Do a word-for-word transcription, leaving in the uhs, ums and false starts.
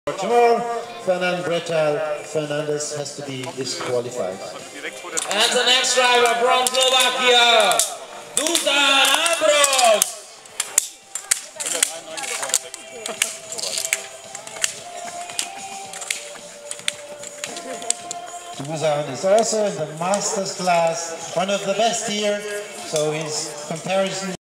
Tomorrow, Fernand Bretal Fernandez has to be disqualified. And the next driver from Slovakia, Dusan Ambros. Dusan is also in the Masters class, one of the best here, so his comparison